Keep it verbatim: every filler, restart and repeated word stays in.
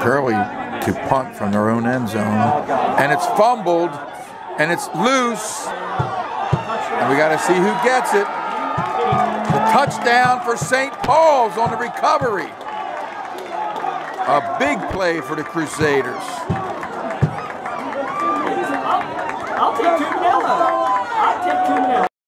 Curly to punt from their own end zone. And it's fumbled, and it's loose. And we got to see who gets it. The touchdown for Saint Paul's on the recovery. A big play for the Crusaders. I'll take two vanilla.